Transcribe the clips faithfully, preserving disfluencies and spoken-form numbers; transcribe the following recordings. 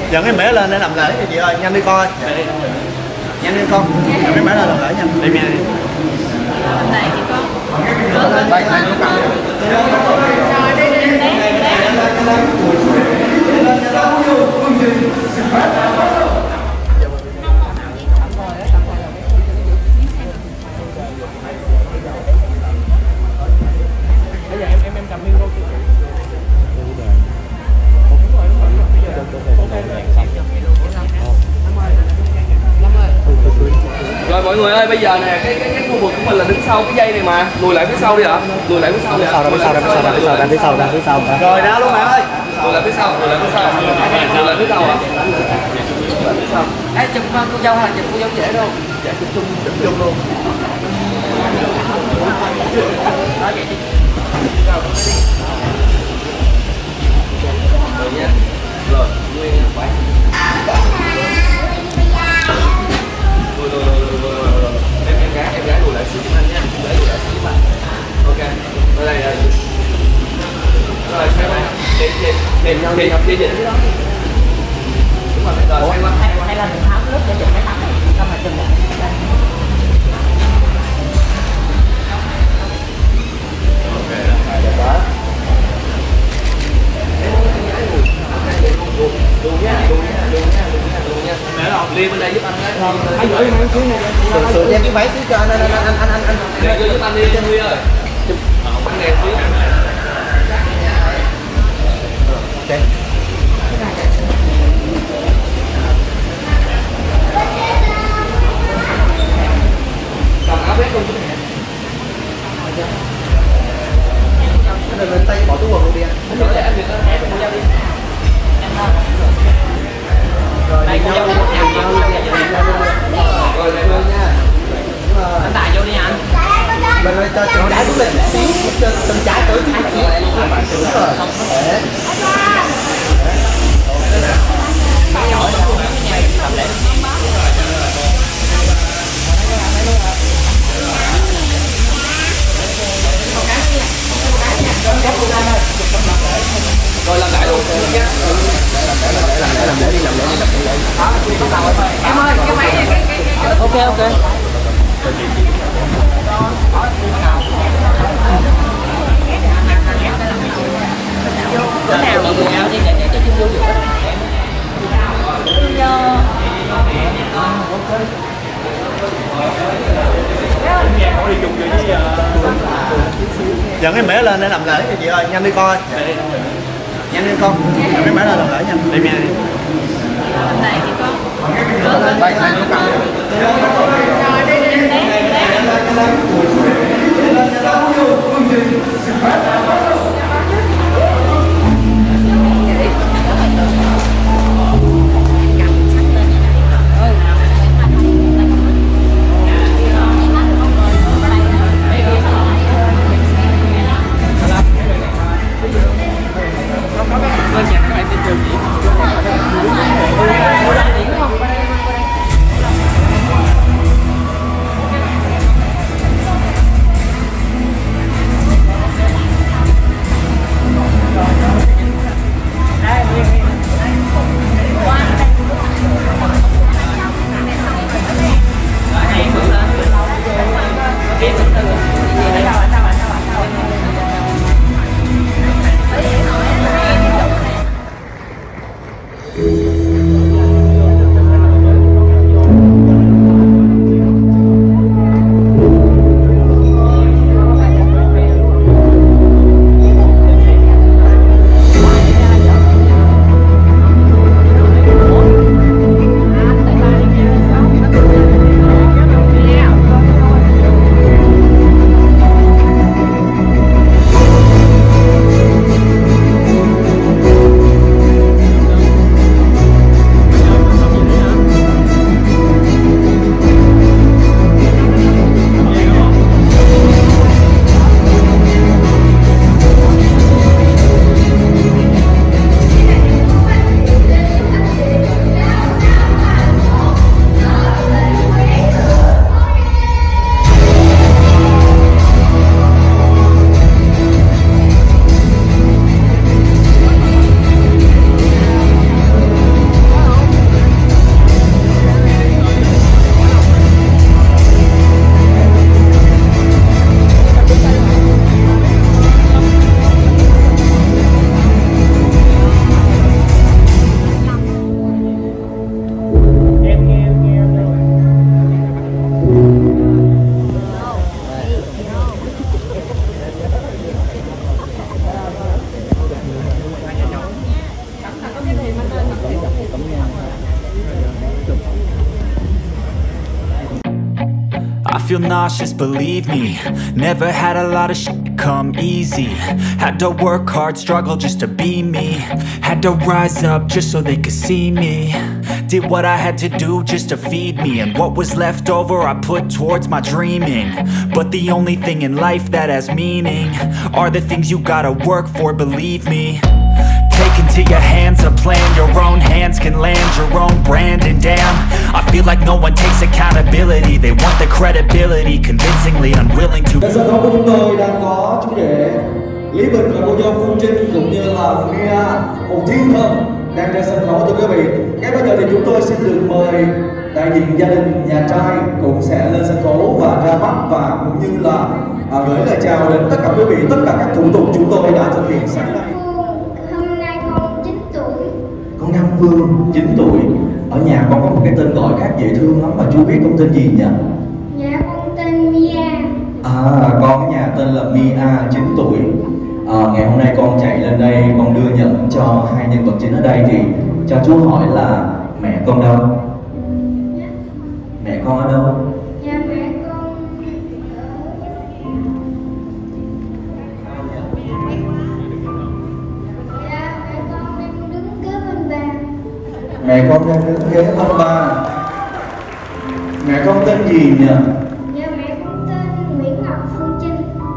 Dẫn cái mẻ lên để làm lễ thì chị ơi, nhanh đi con ơi. Nhanh đi con. Dẫn cái mẻ lên làm lễ nhanh. Đi nha. Này chị con. Đây, này nó cầm. Rồi đây đây đấy. Bây giờ em em em cầm micro kia. Rồi mọi người ơi, bây giờ nè, cái cái cái khu vực của mình là đứng sau cái dây này mà, lùi lại phía sau đi ạ. Lùi lại phía sau đi ạ. Phía sau, phía sau, phía sau, phía sau, phía sau. Rồi ra luôn bạn ơi. Lùi lại phía sau, lùi lại phía sau. Lùi lại phía sau ạ. Ê, chụp cô dâu hay là chụp cô dâu dễ đâu? Dạ chụp chung, chụp chung luôn. Đó vậy đi. Rồi nha. Rồi, nguyên phải. Rồi rồi rồi rồi rồi. Em em gái em gái lùi lại xíu giúp anh nha. Để lùi lại xíu giúp anh. Ok. Ở đây rồi. Rồi xem này. Thì thì thì thì thì gì đó. Đúng rồi. Rồi quay qua. Hay là mình tháo nước để chụp cái tấm này, xong rồi chụp lại. Ok. Được đó. Đu nha, đu nha, đu nha, đu nha, đu nha. Mẹ nào liên bên đây giúp anh đấy. Anh gửi em xuống này. Sửa sửa em cái váy xíu cho anh anh anh anh anh anh. Để vô giúp anh đi cho Huy ơi. Anh đèn xíu. Ok. Cầm áo vest luôn chứ mẹ. Anh lên tay bỏ túi quần luôn đi anh. Anh để anh việc đó, em cùng nhau đi. Rồi Đây cô dâu đi. Rồi đây luôn nha. Anh Tài vô đi nha anh. Mình ơi cho chân trái xuống lên xíu, chân chân trái tới chút xíu. Đúng rồi. Để. Rồi làm lại luôn nha. Làm lễ đi, làm lễ đi, làm lễ đi. Em ơi, cái máy này cái cái cái Ok ok. chỗ nào đi nào đi để để cho chung vô được. Dẫn cái mẻ lên để làm lễ thì chị ơi, nhanh đi con ơi. Nhanh đi con. Dẫn cái mẻ lên làm lễ nhanh. Đi nha. Này chị con. Đây, này nó cầm. Rồi đây đây đấy. feel nauseous, believe me. Never had a lot of shit come easy. Had to work hard, struggle just to be me. Had to rise up just so they could see me. Did what I had to do just to feed me, and what was left over I put towards my dreaming. But the only thing in life that has meaning are the things you gotta work for, believe me. Take into your hands a plan, your own hands can land your own brand. And damn, I feel like no one takes accountability. They want the credibility, convincingly unwilling to. Sân khấu của chúng tôi đang có chú rể Lý Bình và cô dâu Phương Trinh cũng như là Mia, một thiên thần đang trên sân khấu. Thưa quý vị, ngay bây giờ thì chúng tôi xin được mời đại diện gia đình nhà trai cũng sẽ lên sân khấu và ra mắt, và cũng như là à, gửi lời chào đến tất cả quý vị. Tất cả các thủ tục chúng tôi đã thực hiện sáng nay. Hôm nay con chín tuổi. Con Đăng Phương chín tuổi. Ở nhà con có một cái tên gọi khác dễ thương lắm, mà chú biết con tên gì nhỉ? Dạ con tên Mia. À, con ở nhà tên là Mia, chín tuổi. À, ngày hôm nay con chạy lên đây, con đưa nhận cho hai nhân vật chính ở đây, thì cho chú hỏi là mẹ con đâu? Dạ. Mẹ con ở đâu? Dạ mẹ con Dạ mẹ con đang đứng kế bên bà. Mẹ con đang đứng kế bên ba. Mẹ con tên gì nhỉ? Dạ mẹ con tên Nguyễn Ngọc Phương Trinh.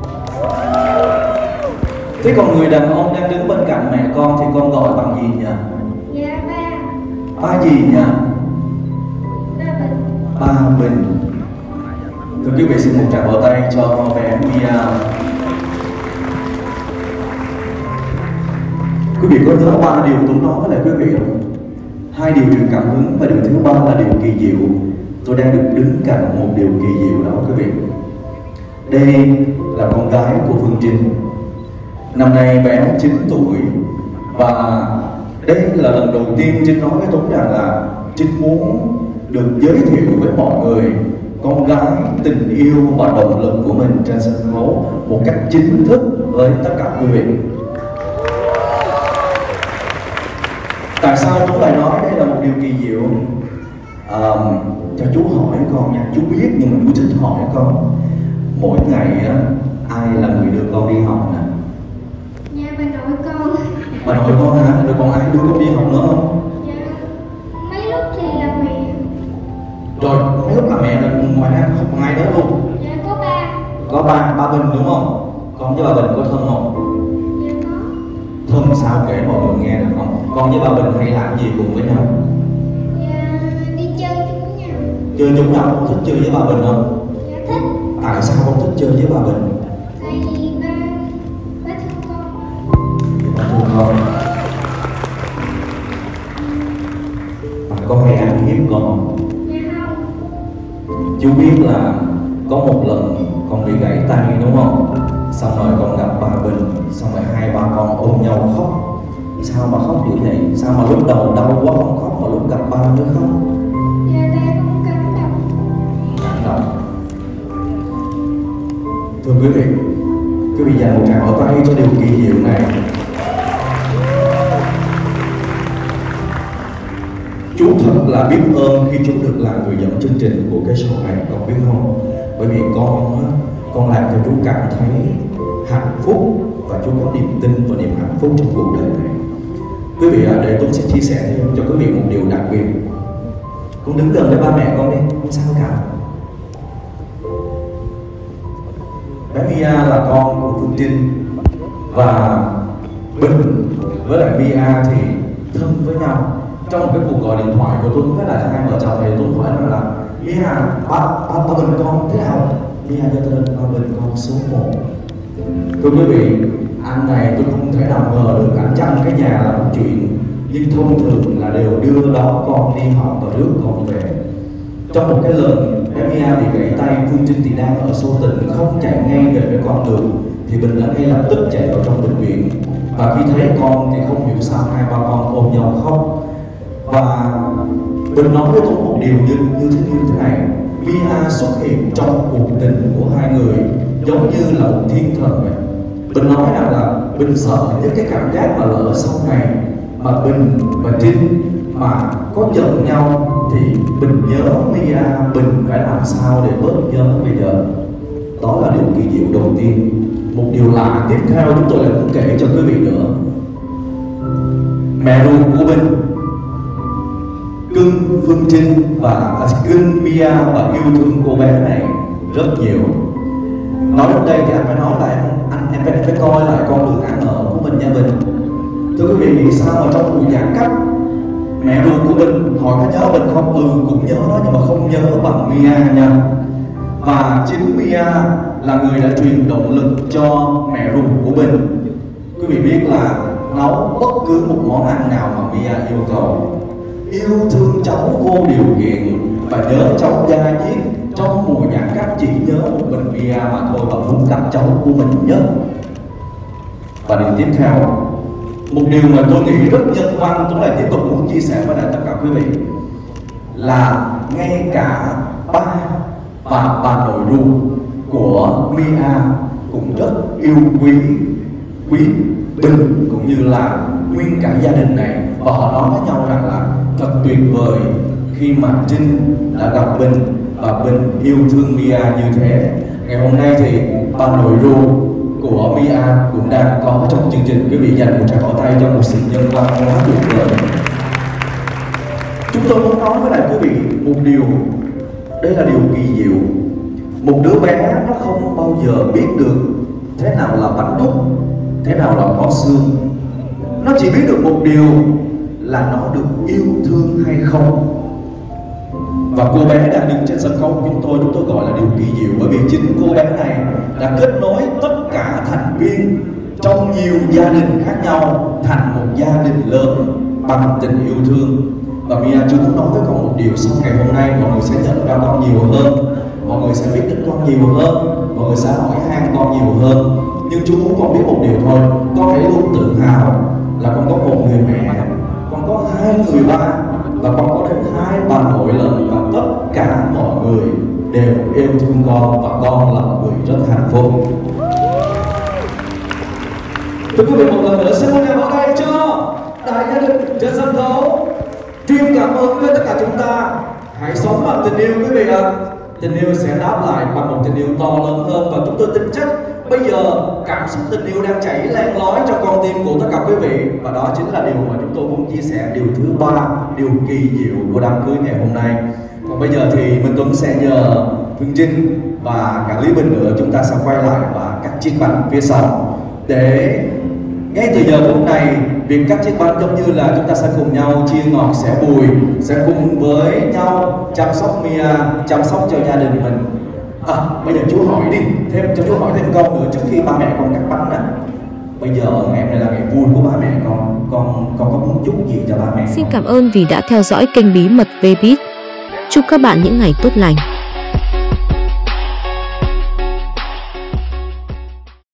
Thế còn người đàn ông đang đứng bên cạnh mẹ con thì con gọi bằng gì nhỉ? Dạ ba. Ba gì nhỉ? Ba Bình. Ba Bình. Thưa quý vị, xin một tràng vỗ tay cho bé Mia. Quý vị có nhớ ba điều tôi nói với lại quý vị không? Hai điều truyền cảm hứng, và điều thứ ba là điều kỳ diệu. Tôi đang được đứng cạnh một điều kỳ diệu đó quý vị. Đây là con gái của Phương Trinh. Năm nay bé chín tuổi, và đây là lần đầu tiên Trinh nói với Tuấn rằng là Trinh muốn được giới thiệu với mọi người con gái, tình yêu và động lực của mình trên sân khấu một cách chính thức với tất cả quý vị. Tại sao Tuấn lại nói đây là một điều kỳ diệu? À, cho chú hỏi con nha, chú biết nhưng mà chú thích hỏi con. Mỗi ngày á, ai là người đưa con đi học nè? Dạ bà nội con. Bà nội con hả? Rồi còn ai đưa con đi học nữa không? Dạ mấy lúc thì là mẹ. Rồi mấy lúc là mẹ rồi, ngoài ra không ai đó luôn? Dạ có ba. Có ba, ba Bình đúng không? Con với bà Bình có thân không? Dạ có. Thân sao kể mọi người nghe được không? Con với bà Bình hay làm gì cùng với nhau? Dạ đi chơi chung với nhau. Chơi chung nhau, con thích chơi với bà Bình không? Dạ thích. Tại sao con thích chơi với bà Bình? Tại vì ba ba thương con. Bà thương con. Bà có hay ăn hiếp con không? Dạ không. Chú biết là có một lần con bị gãy tay đúng không? Xong rồi con gặp bà Bình, xong rồi hai ba con ôm nhau khóc. Sao mà khóc dữ vậy? Sao mà lúc đầu đau quá không khóc, mà lúc gặp ba mới khóc? Dạ tại con cảm động. Cảm động. Thưa quý vị, quý vị dành một tràng vỗ tay cho điều kỳ diệu này. Chú thật là biết ơn khi chú được làm người dẫn chương trình của cái show này, con biết không? Bởi vì con con làm cho chú cảm thấy hạnh phúc, và chú có niềm tin và niềm hạnh phúc trong cuộc đời này. Quý vị ạ, để tôi sẽ chia sẻ thêm cho quý vị một điều đặc biệt. Con đứng gần với ba mẹ con đi, không sao cả. Bé Mia là con của Phương Trinh, và Bình với lại Mia thì thân với nhau. Trong một cái cuộc gọi điện thoại của Tuấn với lại hai vợ chồng này, Tuấn hỏi rằng là Mia, ba, ba, ba Bình con thế nào? Mia cho tên ba Bình con số một. Thưa quý vị, anh này tôi không thể nào ngờ được anh chăm cái nhà là một chuyện, nhưng thông thường là đều đưa đón con đi học và rước con về. Trong một cái lần bé Mia bị gãy tay, Phương Trinh thì đang ở Xô Tình, không chạy ngay về với con đường, thì Bình đã ngay lập tức chạy vào trong bệnh viện. Và khi thấy con thì không hiểu sao hai ba con ôm nhau khóc. Và Bình nói với tôi một điều như, như thế như thế này: Mia xuất hiện trong cuộc tình của hai người giống như là một thiên thần vậy. Bình nói rằng là Bình sợ những cái cảm giác mà lỡ sau này mà Bình và Trinh mà có giận nhau thì Bình nhớ Mia, Bình phải làm sao để bớt nhớ bây giờ. Đó là điều kỳ diệu đầu tiên. Một điều lạ tiếp theo chúng tôi lại muốn kể cho quý vị nữa. Mẹ ruột của Bình cưng Phương Trinh và à, cưng Mia và yêu thương cô bé này rất nhiều. Nói đến đây thì anh phải nói lại, anh em phải, em phải coi lại con đường ăn ở của mình nha Bình. Thưa quý vị, vì sao mà trong buổi giãn cách mẹ ruột của Bình hỏi có nhớ Bình không? Ừ, cũng nhớ đó, nhưng mà không nhớ bằng Mia nha. Và chính Mia là người đã truyền động lực cho mẹ ruột của Bình. Quý vị biết là nấu bất cứ một món ăn nào mà Mia yêu cầu, yêu thương cháu vô điều kiện và nhớ cháu da diết. Trong mùa giãn cách chỉ nhớ một mình Mia mà thôi và muốn gặp cháu của mình nhất. Và điều tiếp theo, một điều mà tôi nghĩ rất nhân văn, tôi lại tiếp tục muốn chia sẻ với lại tất cả quý vị, là ngay cả ba và bà nội ruột của Mia cũng rất yêu quý quý Bình cũng như là nguyên cả gia đình này. Và họ nói với nhau rằng là thật tuyệt vời khi mà Trinh đã gặp Bình và Bình yêu thương Mia như thế. Ngày hôm nay thì bà nội ruột của Mia cũng đang có trong chương trình. Quý vị dành một tràng pháo tay cho một sự nhân văn quá tuyệt vời. Chúng tôi muốn nói với lại quý vị một điều, đây là điều kỳ diệu. Một đứa bé nó không bao giờ biết được thế nào là bánh đúc, thế nào là có xương. Nó chỉ biết được một điều là nó được yêu thương hay không. Và cô bé đang đứng trên sân khấu của chúng tôi, chúng tôi gọi là điều kỳ diệu, bởi vì chính cô bé này đã kết nối tất cả thành viên trong nhiều gia đình khác nhau thành một gia đình lớn bằng tình yêu thương. Và Mia chưa muốn nói với con một điều, sau ngày hôm nay mọi người sẽ nhận ra con nhiều hơn, mọi người sẽ biết đến con nhiều hơn, mọi người sẽ hỏi han con nhiều hơn. Nhưng chú muốn con biết một điều thôi, con hãy luôn tự hào là con có một người mẹ, con có hai người ba và con có đến hai bà nội lận, và tất cả mọi người đều yêu thương con và con là một người rất hạnh phúc. Thưa quý vị, một lần nữa xin một tràng pháo tay cho đại gia đình trên sân khấu. Truyền cảm ơn với tất cả chúng ta. Hãy sống bằng tình yêu quý vị ạ. Tình yêu sẽ đáp lại bằng một tình yêu to lớn hơn, và chúng tôi tin chắc bây giờ cảm xúc tình yêu đang chảy len lói trong con tim của tất cả quý vị. Và đó chính là điều mà chúng tôi muốn chia sẻ, điều thứ ba, điều kỳ diệu của đám cưới ngày hôm nay. Còn bây giờ thì Minh Tuấn sẽ nhờ Phương Trinh và cả Lý Bình nữa, chúng ta sẽ quay lại và cắt chiếc bánh phía sau. Để ngay từ giờ phút này, việc cắt chiếc bánh giống như là chúng ta sẽ cùng nhau chia ngọt sẻ bùi, sẽ cùng với nhau chăm sóc Mia, chăm sóc cho gia đình mình. À, bây giờ chú hỏi đi, thêm cho chú hỏi thêm câu nữa trước khi ba mẹ con cắt bánh nè. Bây giờ ngày hôm nay là ngày vui của ba mẹ con, con con có muốn chúc gì cho ba mẹ? Xin cảm ơn vì đã theo dõi kênh Bí mật vê bít. Chúc các bạn những ngày tốt lành.